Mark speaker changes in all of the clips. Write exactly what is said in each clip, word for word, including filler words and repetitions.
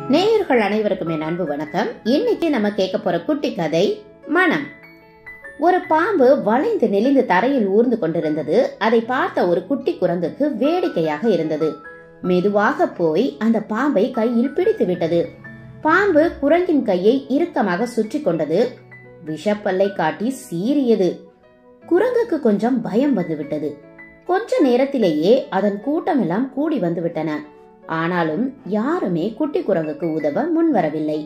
Speaker 1: நேயர்கள் அனைவருக்கும் என் அன்பு வணக்கம். இன்னைக்கு நம்ம கேட்க போற குட்டி கதை மனம். ஒரு பாம்பு வளைந்து நெளிந்து தரையில் ஊர்ந்து கொண்டிருந்தது. அதை பார்த்த ஒரு குட்டி குரங்குக்கு வேடிக்கையாக இருந்தது. மெதுவாக போய் அந்த பாம்பை கையில் பிடித்து விட்டது. பாம்பு குரங்கின் கையை இறுக்கமாக சுற்றி கொண்டது. விஷப்பல்லை காட்டி சீறியது. குரங்குக்கு கொஞ்சம் பயம் வந்துவிட்டது. கொஞ்ச நேரத்திலேயே அதன் கூட்டம் எல்லாம் கூடி வந்து விட்டன. ஆனாலும் யாருமே குட்டி குரங்குக்கு உதவ முன் வரவில்லை.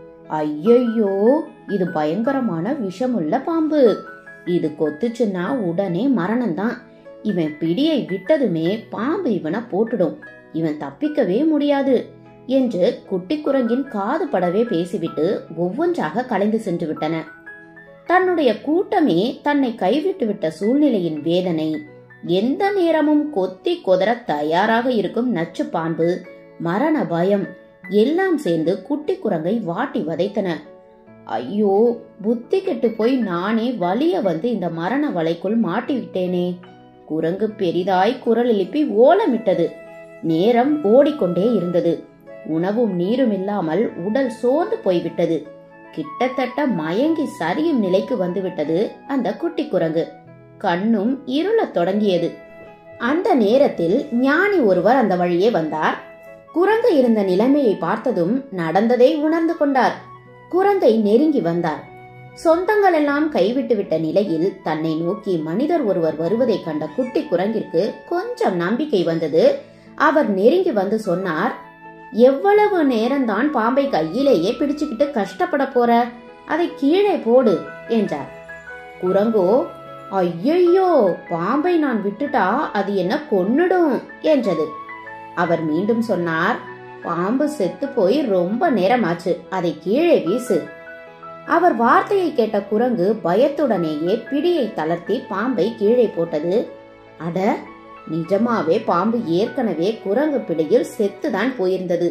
Speaker 1: ஐயையோ, இது பயங்கரமான விஷமுள்ள பாம்பு. இது கொத்துச்சுன்னா உடனே மரணம்தான். இவன் பிடியை விட்டதுமே பாம்பு இவனை போட்டுடும். இவன் தப்பிக்கவே முடியாது என்று குட்டி குரங்கின் காது படவே பேசிவிட்டு ஒவ்வொன்றாக கலைந்து சென்று விட்டன. தன்னுடைய கூட்டமே தன்னை கைவிட்டு விட்ட சூழ்நிலையின் வேதனை, எந்த நேரமும் கொத்தி கொதற தயாராக இருக்கும் நச்சு பாம்பு, மரண பயம் எல்லாம் சேர்ந்து குட்டி குரங்கை வாட்டி வதைத்தன. ஐயோ, புத்தி கெட்டு போய் நானே வலிய வந்து இந்த மரண வலைக்குள் மாட்டிவிட்டேனே. குரங்கு பெரிதாய் குரல் எழுப்பி ஓலமிட்டது. நேரம் ஓடிக்கொண்டே இருந்தது. உணவும் நீரும் இல்லாமல் உடல் சோர்ந்து போய்விட்டது. கிட்டத்தட்ட மயங்கி சரியும் நிலைக்கு வந்துவிட்டது அந்த குட்டி குரங்கு. கண்ணும் இருளத் தொடங்கியது. அந்த நேரத்தில் ஞானி ஒருவர் அந்த வழியே வந்தார். குரங்கு இருந்த நிலைமையை பார்த்ததும் நடந்ததை உணர்ந்து கொண்டார். குரங்கை நெருங்கி வந்தார். சொந்தங்கள் எல்லாம் கைவிட்டு விட்ட நிலையில் தன்னை நோக்கி மனிதர் ஒருவர் வருவதை கண்ட குட்டி குரங்கிற்கு கொஞ்சம் நம்பிக்கை வந்தது. அவர் நெருங்கி வந்து சொன்னார், எவ்வளவு நேரம்தான் பாம்பை கையிலேயே பிடிச்சுக்கிட்டு கஷ்டப்பட போற, அதை கீழே போடு என்றார். குரங்கோ, ஐயையோ, பாம்பை நான் விட்டுட்டா அது என்ன கொன்னுடும் என்றது. அவர் மீண்டும் சொன்னார், பாம்பு செத்து போய் ரொம்ப நேரமாச்சு, அதை கீழே வீசு. அவர் வார்த்தையை கேட்ட குரங்கு பயத்துடனேயே பிடியை தளர்த்தி பாம்பை கீழே போட்டது. அட, நிஜமாவே பாம்பு ஏற்கனவே குரங்கு பிடியில் செத்துதான் போயிருந்தது.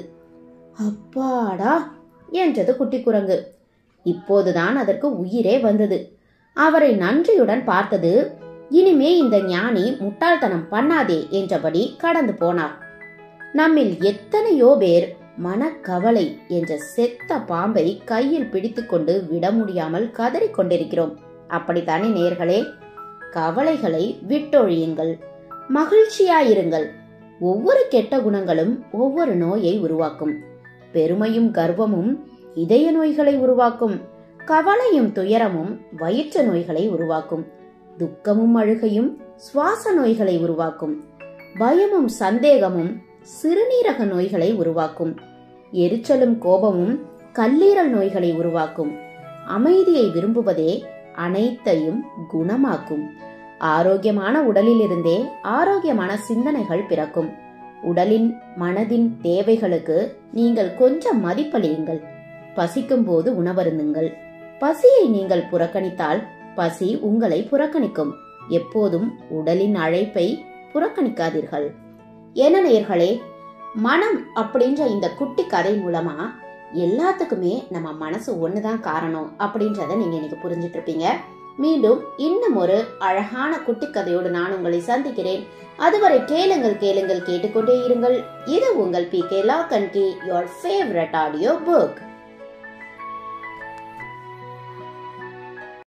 Speaker 1: அப்பாடா என்றது குட்டி குரங்கு. இப்போதுதான் அதற்கு உயிரே வந்தது. அவரை நன்றியுடன் பார்த்தது. இனிமே இந்த ஞானி முட்டாள்தனம் பண்ணாதே என்றபடி கடந்து போனார். நம்மில் எத்தனையோ பேர் மனக்கவலை என்ற செத்த பாம்பை கையில் பிடித்துக்கொண்டு விட முடியாமல் கதறி கொண்டிருக்கிறோம். அப்படித்தானே நேயர்களே? கவலைகளை விட்டொழியுங்கள், மகிழ்ச்சியாயிருங்கள். ஒவ்வொரு கெட்ட குணங்களும் ஒவ்வொரு நோயை உருவாக்கும். பெருமையும் கர்வமும் இதய நோய்களை உருவாக்கும். கவலையும் துயரமும் வயிற்று நோய்களை உருவாக்கும். துக்கமும் அழுகையும் சுவாச நோய்களை உருவாக்கும். பயமும் சந்தேகமும் சிறுநீரக நோய்களை உருவாக்கும். எரிச்சலும் கோபமும் கல்லீரல் நோய்களை உருவாக்கும். அமைதியை விரும்புவதே அனைத்தையும் குணமாக்கும். ஆரோக்கியமான உடலிலிருந்தே ஆரோக்கியமான சிந்தனைகள் பிறக்கும். உடலின் மனதின் தேவைகளுக்கு நீங்கள் கொஞ்சம் மதிப்பளியுங்கள். பசிக்கும் போது உணவருந்துங்கள். பசியை நீங்கள் புறக்கணித்தால் பசி உங்களை புறக்கணிக்கும். எப்போதும் உடலின் அழைப்பை புறக்கணிக்காதீர்கள். என்ன நேயர்களே, மனம் அப்படின்ற இந்த குட்டி கதை மூலமா எல்லாத்துக்குமே நம்ம மனசு ஒண்ணுதான் காரணம் அப்படின்றத நீங்க இன்னைக்கு புரிஞ்சிட்டு இருப்பீங்க. மீண்டும் இன்னும் ஒரு அழகான குட்டி கதையோடு நான் உங்களை சந்திக்கிறேன். அதுவரை கேளுங்கள் கேளுங்கள் கேட்டுக்கொண்டே இருங்கள். இது உங்கள் P K lock and key, your favourite audio book.